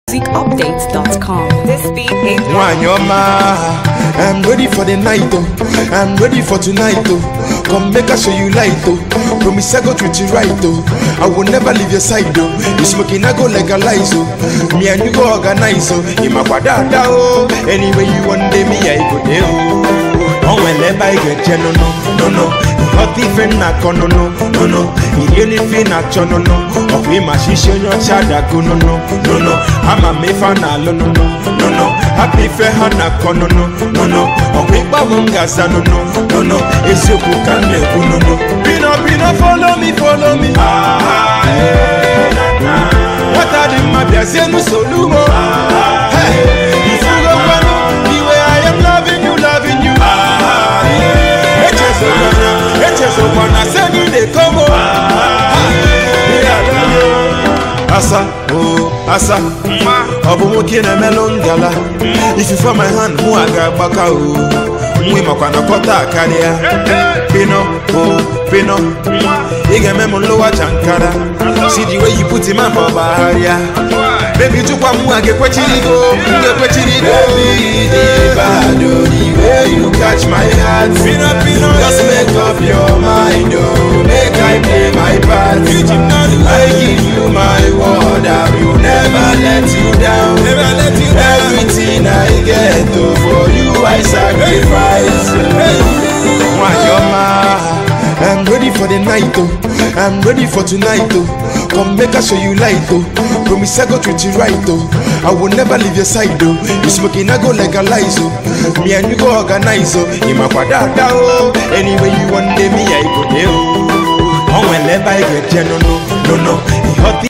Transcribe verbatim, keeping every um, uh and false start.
music updates dot com. This beat ain't I'm ready for the night, oh. I'm ready for tonight, oh. Come make I show you light, oh. Promise I go treat you right, oh. I will never leave your side, oh. You smoking, I go legalize, oh. Me and you go organize, oh. In my quadada, oh. Anyway you want day, me I go there, oh. Oh, whenever I get no, no, no, no. Not even na kono no, no, no. Ili fi na chono no. Of we ma shisho nyo chada kuno no, no, no. Ama me fa na lo no, no, no, no. Happy fe hana kono no, no, no. Of we ba munga sa no, no, no, no. Esuku kane kuno no. Pino, pino, follow me, follow me. Ah, hey, na, na. What are the mabias yenu solumo? Ah, hey. If you go wano, the way I am loving you, loving you. Ah, hey. So when I send you the combo, Asa, oh, Asa, Obu Mukina Melon Gala. If you from my hand, Muaga Bakao, Wimakana Kota Kadia, Pino, oh, Pino, Iga Memon Loa Chankara. See the way you put him up for Baharia. Baby, to come, get what you go, get what you go. The way you catch my heart, Pino, Pino, just make up your mind, oh, make I play my part. I give you my word, I will never let you down. Never let you down. Everything I get, oh, for you I sacrifice. I'm ready for the night, oh. I'm ready for tonight, oh. Come make I show you light, oh. Promise I go treat you right, oh. I will never leave your side, oh. You smoking, I go legalize, oh. Me and you go organize, oh. In my quadada, oh. Anyway you want day, me I go there, oh. Oh, whenever I get no, no, no, no.